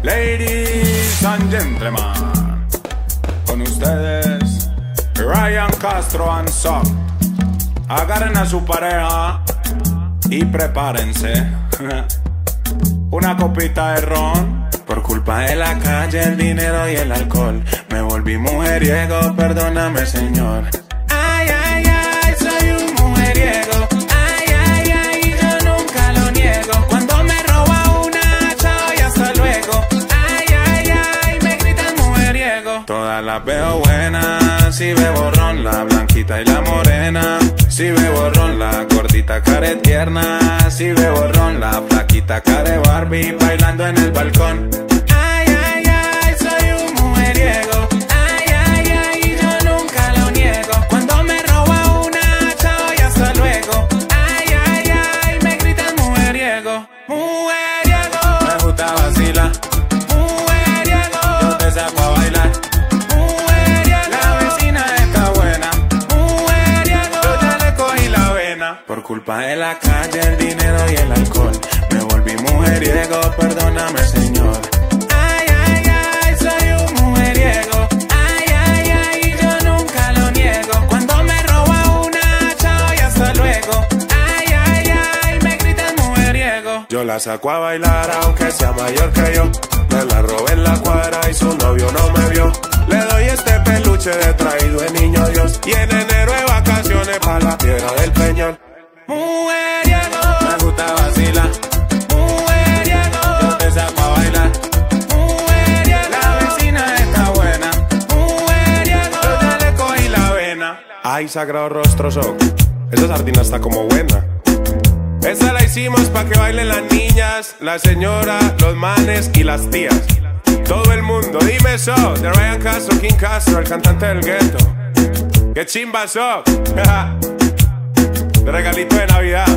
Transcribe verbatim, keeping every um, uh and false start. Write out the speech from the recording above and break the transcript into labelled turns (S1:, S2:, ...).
S1: Ladies and gentlemen, con ustedes Ryan Castro and Son. Agarren a su pareja y prepárense. Una copita de ron. Por culpa de la calle, el dinero y el alcohol, me volví mujeriego, perdóname, señor. Ay, ay, ay, soy un mujeriego. Ay, ay, ay, yo nunca lo niego. Cuando me roba una, chao y hasta luego. Ay, ay, ay, me gritan mujeriego. Todas las veo buenas, si bebo ron, la blanquita y la morena. Si bebo ron, la gordita care tierna. Si bebo ron, la flaquita care Barbie, bailando en el balcón. Ay, ay, ay, soy un mujeriego. Ay, ay, ay, yo nunca lo niego. Cuando me roba una, chao y hasta luego. Ay, ay, ay, me gritan mujeriego. Mujeriego. Me gusta vacilar. Mujeriego. Yo te saco a bailar. Mujeriego. La vecina está buena. Mujeriego. Yo ya le cogí la vena. Por culpa de la calle, el dinero y el alcohol, me volví mujeriego, perdóname, señor. Ay, ay, ay, soy un mujeriego. Ay, ay, ay, yo nunca lo niego. Cuando me roba una, chao y hasta luego. Ay, ay, ay, me gritan mujeriego. Yo la saco a bailar aunque sea mayor que yo. Me la robé en la cuadra y su novio no me vio. Le doy este peluche de traído de niño Dios. Y en enero de vacaciones pa' la piedra del Peñón. Mujeriego. Me gusta vacilar. Mujeriego. Yo te saco a bailar. Mujeriego. La vecina está buena. Mujeriego. Yo ya le cogí la vena. Ay, sagrado rostro soc. Esa sardina está como buena. Esta la hicimos pa' que bailen las niñas, la señora, los manes y las tías. Todo el mundo, dime so. De Ryan Castro, King Castro, el cantante del gueto. ¡Qué chimba so! De regalito de Navidad.